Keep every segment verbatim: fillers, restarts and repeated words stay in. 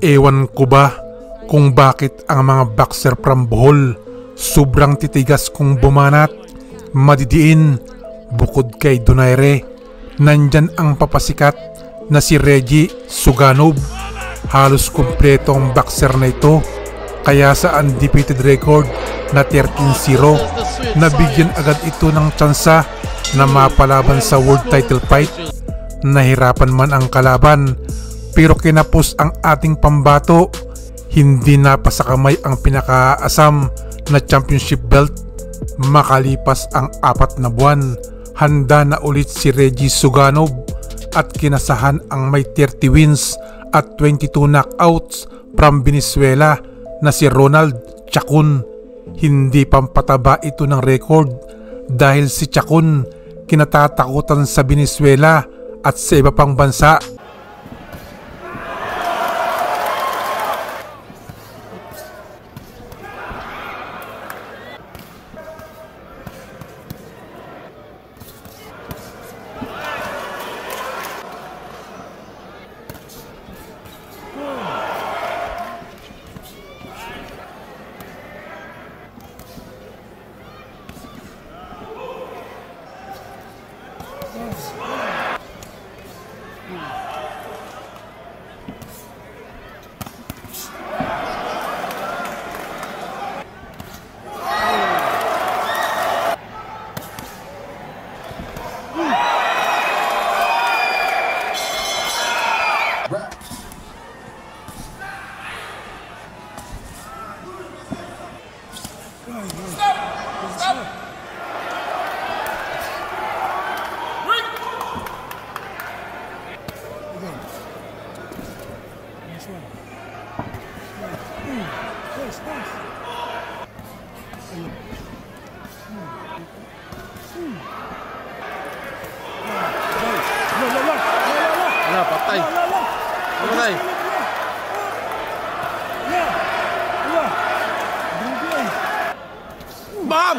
Ewan ko ba kung bakit ang mga boxer from Bohol sobrang titigas kung bumanat, madidiin. Bukod kay Donaire, nandyan ang papasikat na si Reggie Suganov. Halos kumpleto ang boxer na ito, kaya sa undefeated record na thirteen zero, nabigyan agad ito ng tsansa na mapalaban sa world title fight. Nahirapan man ang kalaban, pero kinapos ang ating pambato. Hindi na pa sa kamay ang pinakaasam na championship belt. Makalipas ang apat na buwan, handa na ulit si Reggie Suganov at kinasahan ang may thirty wins at twenty-two knockouts from Venezuela na si Ronald Chacon. Hindi pampataba ito ng record dahil si Chacon kinatatakutan sa Venezuela at sa iba pang bansa. Wala, patay. Patay. Bam!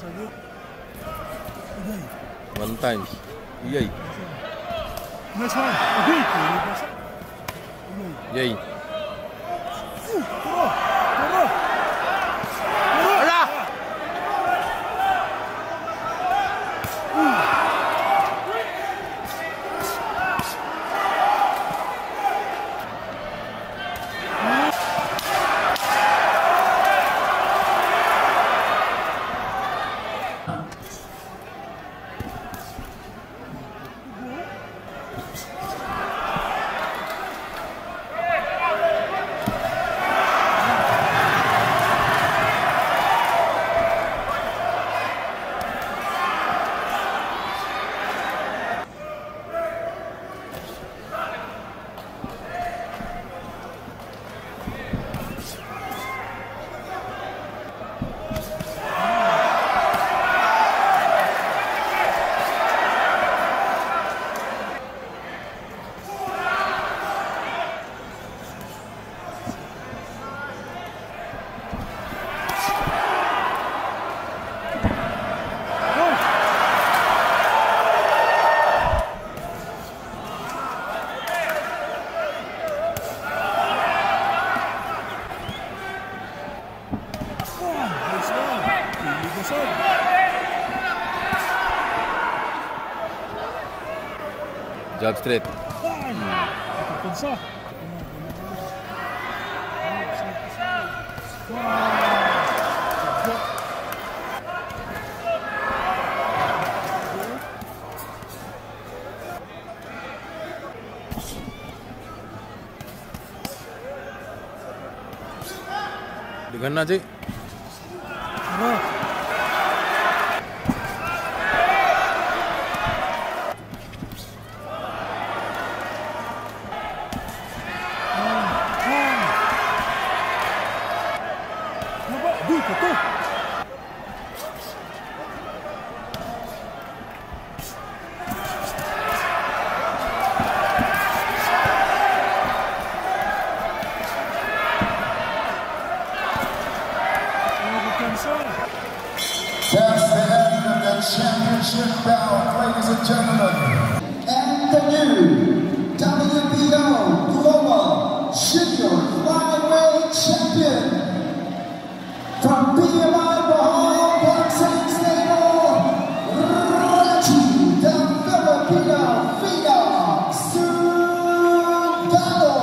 One times. Yay. Nice one. Okay. Yay. Tara. Tara. Ala! Jab straight. Pensa. Dengan na, Cik. That's the end of the championship bout, ladies and gentlemen. And the new W B O Global Junior Flyweight Champion from B M I Bohol Boxing Stable, Reggie the Filipino Phenom Sugano.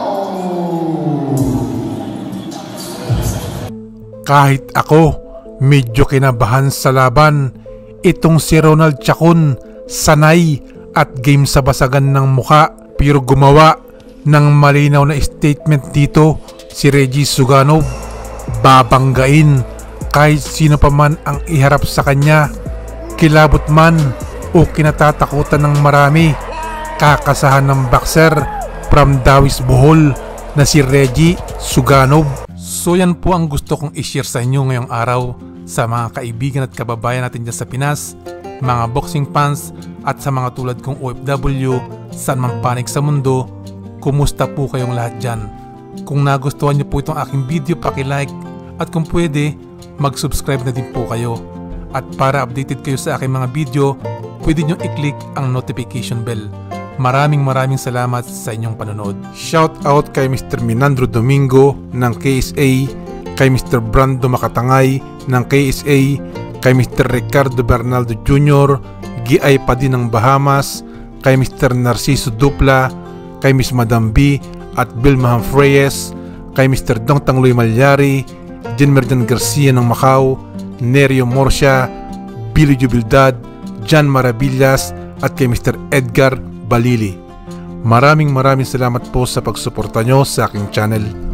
Kahit ako, medyo kinabahan sa laban. Itong si Ronald Chacon, sanay at game sa basagan ng muka, pero gumawa ng malinaw na statement dito si Reggie Sugano. Babanggain kahit sino pa man ang iharap sa kanya, kilabot man o kinatatakutan ng marami. Kakasahan ng boxer from Dawis Bohol na si Reggie Sugano. So yan po ang gusto kong i-share sa inyo ngayong araw sa mga kaibigan at kababayan natin dyan sa Pinas, mga boxing fans at sa mga tulad kong O F W saan man panig sa mundo. Kumusta po kayong lahat dyan? Kung nagustuhan nyo po itong aking video, paki-like at kung pwede, mag-subscribe na din po kayo. At para updated kayo sa aking mga video, pwede nyo i-click ang notification bell. Maraming maraming salamat sa inyong panonood. Shout out kay Mister Minandro Domingo ng K S A, kay Mister Brando Makatangay ng K S A, kay Mister Ricardo Bernaldo Junior, G I pa din ng Bahamas, kay Mister Narciso Dupla, kay Miss Madam B at Bilma Reyes, kay Mister Dong Tangloy Malyari, Jen Merdan Garcia ng Macau, Nerio Morcia, Billy Jubildad, Jan Maravillas at kay Mister Edgar Balili. Maraming maraming salamat po sa pagsuporta nyo sa aking channel.